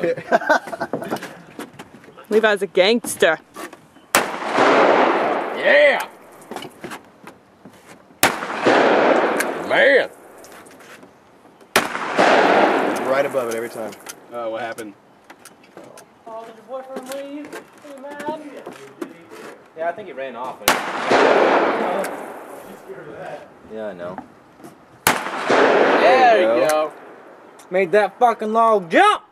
Levi's a gangster. Yeah! Man! Right above it every time. Oh, what happened? Oh, did your boyfriend leave? Are you mad? Yeah, I think he ran off. Yeah, I know. There you go. Made that fucking log jump!